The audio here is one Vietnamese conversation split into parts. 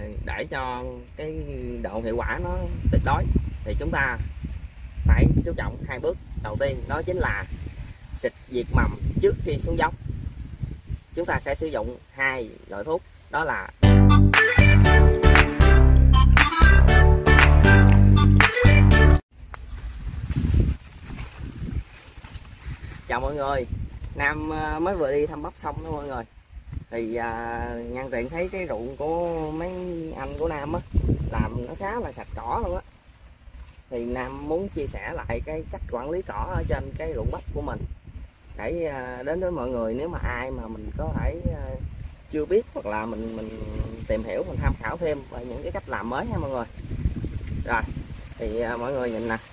để cho cái độ hiệu quả nó tuyệt đối thì chúng ta phải chú trọng hai bước. Đầu tiên đó chính là xịt diệt mầm trước khi xuống giống. Chúng ta sẽ sử dụng hai loại thuốc, đó là chào mọi người. Nam mới vừa đi thăm bắp xong đó mọi người, thì nhân tiện thấy cái ruộng của mấy anh của Nam á làm nó khá là sạch cỏ luôn á, thì Nam muốn chia sẻ lại cái cách quản lý cỏ ở trên cái ruộng bắp của mình để đến với mọi người. Nếu mà ai mà mình có thể chưa biết hoặc là mình tìm hiểu, mình tham khảo thêm về những cái cách làm mới ha mọi người. Rồi thì mọi người nhìn nè,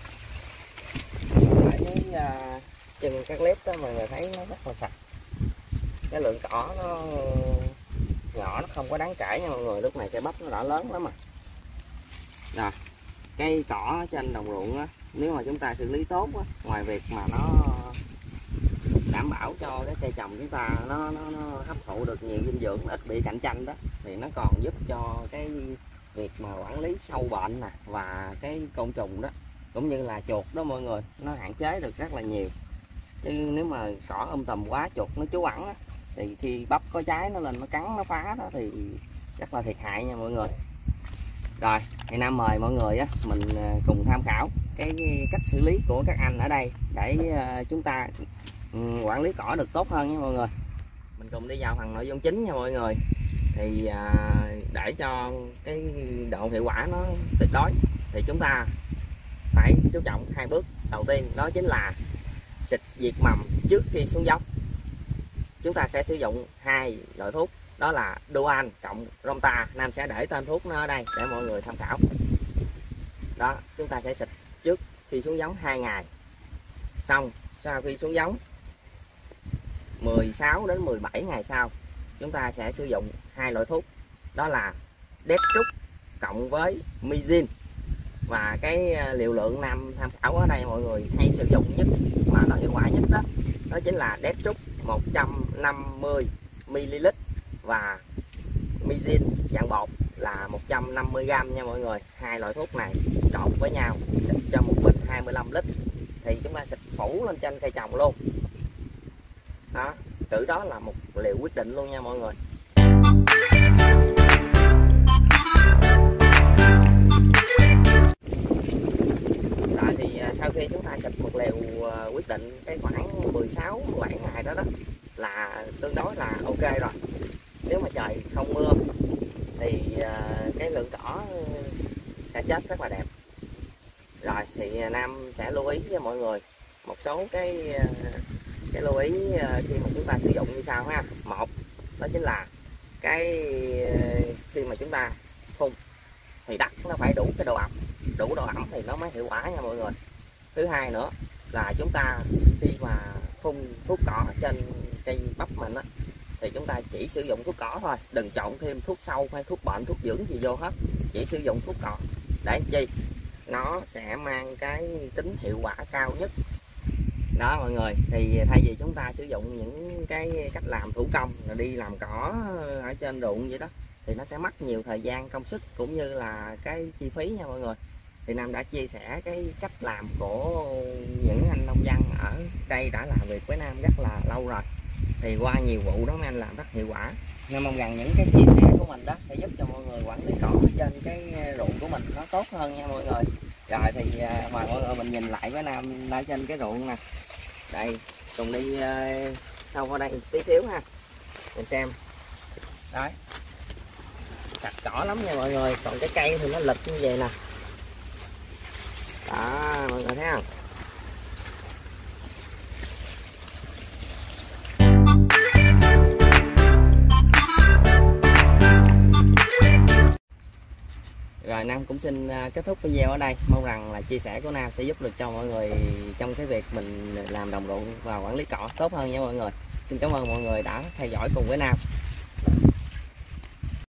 cái chân các clip đó mọi người thấy nó rất là sạch, cái lượng cỏ nó nhỏ, nó không có đáng kể nha mọi người. Lúc này cây bắp nó đã lớn lắm mà. Rồi cây cỏ trên đồng ruộng á, nếu mà chúng ta xử lý tốt á, ngoài việc mà nó đảm bảo cho cái cây trồng chúng ta nó hấp thụ được nhiều dinh dưỡng, ít bị cạnh tranh đó, thì nó còn giúp cho cái việc mà quản lý sâu bệnh nè và cái côn trùng đó, cũng như là chuột đó mọi người, nó hạn chế được rất là nhiều. Chứ nếu mà cỏ tầm quá, chuột nó trú ẩn á, thì khi bắp có trái nó lên nó cắn nó phá đó thì rất là thiệt hại nha mọi người. Rồi thì Nam mời mọi người á, mình cùng tham khảo cái cách xử lý của các anh ở đây để chúng ta quản lý cỏ được tốt hơn nha mọi người. Mình cùng đi vào phần nội dung chính nha mọi người. Thì để cho cái độ hiệu quả nó tuyệt đối thì chúng ta phải chú trọng hai bước. Đầu tiên đó chính là xịt diệt mầm trước khi xuống giống. Chúng ta sẽ sử dụng hai loại thuốc, đó là Dual cộng Romta. Nam sẽ để tên thuốc nó ở đây để mọi người tham khảo. Đó, chúng ta sẽ xịt trước khi xuống giống 2 ngày. Xong sau khi xuống giống 16 đến 17 ngày sau, chúng ta sẽ sử dụng hai loại thuốc, đó là Deathroot cộng với Mizin. Và cái liều lượng Nam tham khảo ở đây mọi người hay sử dụng nhất mà nó hiệu quả nhất đó, đó chính là Deathroot 150 ml và Mizin dạng bột là 150g nha mọi người. Hai loại thuốc này trộn với nhau xịt cho một bình 25 lít, thì chúng ta xịt phủ lên trên cây trồng luôn. Đó, cử đó là một liều quyết định luôn nha mọi người. Rồi thì sau khi chúng ta xịt một liều quyết định cái khoảng 16-17 ngày đó là tương đối là ok rồi. Nếu mà trời không mưa thì cái lượng cỏ sẽ chết rất là đẹp. Rồi thì Nam sẽ lưu ý với mọi người một số cái lưu ý khi mà chúng ta sử dụng như sau ha. Một, đó chính là cái khi mà chúng ta phun thì đất nó phải đủ cái độ ẩm, đủ độ ẩm thì nó mới hiệu quả nha mọi người. Thứ hai nữa là chúng ta khi mà phun thuốc cỏ trên cây bắp mình á, thì chúng ta chỉ sử dụng thuốc cỏ thôi, đừng trộn thêm thuốc sâu hay thuốc bệnh, thuốc dưỡng gì vô hết. Chỉ sử dụng thuốc cỏ để chi nó sẽ mang cái tính hiệu quả cao nhất. Đó mọi người, thì thay vì chúng ta sử dụng những cái cách làm thủ công là đi làm cỏ ở trên ruộng vậy đó, thì nó sẽ mất nhiều thời gian, công sức cũng như là cái chi phí nha mọi người. Thì Nam đã chia sẻ cái cách làm của những anh nông dân ở đây đã làm việc với Nam rất là lâu rồi, thì qua nhiều vụ đó mấy anh làm rất hiệu quả. Nam mong rằng những cái chia sẻ của mình đó sẽ giúp cho mọi người quản lý cỏ trên cái ruộng của mình nó tốt hơn nha mọi người. Rồi thì mời mọi người mình nhìn lại với Nam ở trên cái ruộng nè. Đây, cùng đi sâu qua đây tí xíu ha, mình xem. Đấy, sạch cỏ lắm nha mọi người. Còn cái cây thì nó lật như vậy nè. Đó, mọi người thấy không? Rồi Nam cũng xin kết thúc video ở đây. Mong rằng là chia sẻ của Nam sẽ giúp được cho mọi người trong cái việc mình làm đồng ruộng và quản lý cỏ tốt hơn nha mọi người. Xin cảm ơn mọi người đã theo dõi cùng với Nam.